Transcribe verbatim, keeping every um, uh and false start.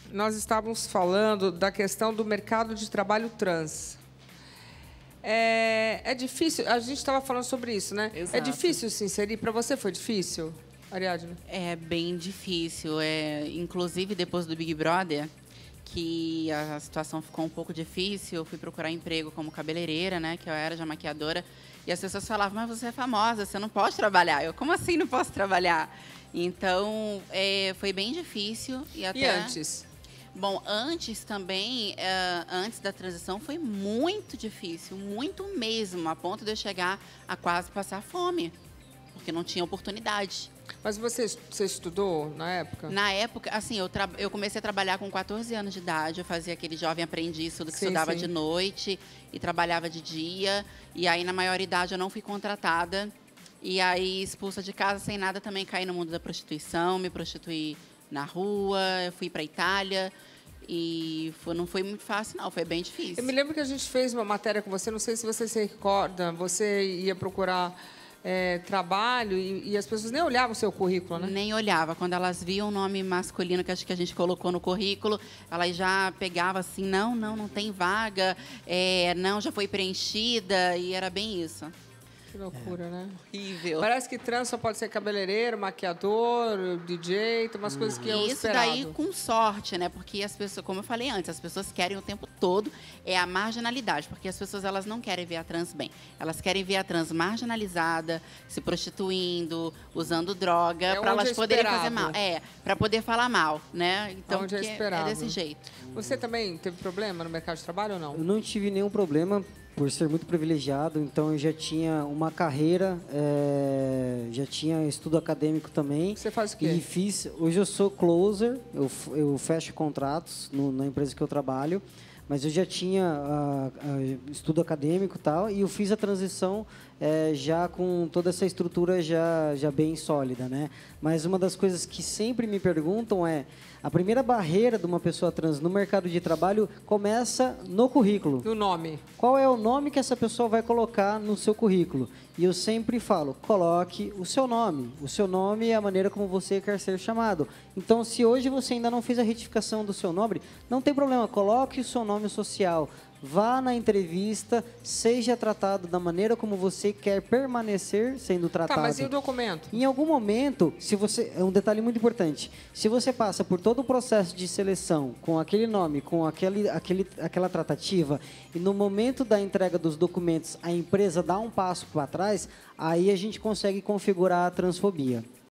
nós estávamos falando da questão do mercado de trabalho trans. É, é difícil, a gente estava falando sobre isso, né? Exato. É difícil se inserir? Para você foi difícil, Ariadne? É bem difícil. É, inclusive, depois do Big Brother, que a situação ficou um pouco difícil, eu fui procurar emprego como cabeleireira, né? Que eu era já maquiadora. E as pessoas falavam, mas você é famosa, você não pode trabalhar. Eu, como assim não posso trabalhar? Então, é, foi bem difícil. E, até... e antes? Bom, antes também, uh, antes da transição, foi muito difícil, muito mesmo, a ponto de eu chegar a quase passar fome, porque não tinha oportunidade. Mas você, você estudou na época? Na época, assim, eu, tra eu comecei a trabalhar com quatorze anos de idade, eu fazia aquele jovem aprendiz, tudo que Sim, estudava sim. de noite e trabalhava de dia, e aí na maioridade eu não fui contratada, e aí expulsa de casa sem nada também caí no mundo da prostituição, me prostituí na rua, eu fui para a Itália e foi, não foi muito fácil, não, foi bem difícil. Eu me lembro que a gente fez uma matéria com você, não sei se você se recorda, você ia procurar é, trabalho e, e as pessoas nem olhavam o seu currículo, né? Nem olhava. Quando elas viam o nome masculino que acho que a gente colocou no currículo, elas já pegavam assim, não, não, não tem vaga, é, não, já foi preenchida, e era bem isso. Que loucura, é. né? Horrível. Parece que trans só pode ser cabeleireiro, maquiador, D J, tem umas coisas que eu Isso esperado. daí com sorte, né? Porque as pessoas, como eu falei antes, as pessoas querem o tempo todo é a marginalidade, porque as pessoas elas não querem ver a trans bem. Elas querem ver a trans marginalizada, se prostituindo, usando droga, É para onde elas é poderem fazer esperado. mal. É, para poder falar mal, né? Então, Onde é porque esperado. é desse jeito. Você também teve problema no mercado de trabalho ou não? Eu não tive nenhum problema por ser muito privilegiado, então eu já tinha uma carreira, é, já tinha estudo acadêmico também. Você faz o quê? E fiz, hoje eu sou closer, eu, eu fecho contratos no, na empresa que eu trabalho, mas eu já tinha uh, uh, estudo acadêmico e tal, e eu fiz a transição é, já com toda essa estrutura já, já bem sólida, né? Mas uma das coisas que sempre me perguntam é, a primeira barreira de uma pessoa trans no mercado de trabalho começa no currículo. No nome. Qual é o nome que essa pessoa vai colocar no seu currículo? E eu sempre falo, coloque o seu nome. O seu nome é a maneira como você quer ser chamado. Então, se hoje você ainda não fez a retificação do seu nome, não tem problema, coloque o seu nome social. Vá na entrevista, seja tratado da maneira como você quer permanecer sendo tratado. Tá, mas e o documento? Em algum momento, se você é um detalhe muito importante, se você passa por todo o processo de seleção com aquele nome, com aquele, aquele, aquela tratativa, e no momento da entrega dos documentos a empresa dá um passo para trás, aí a gente consegue configurar a transfobia.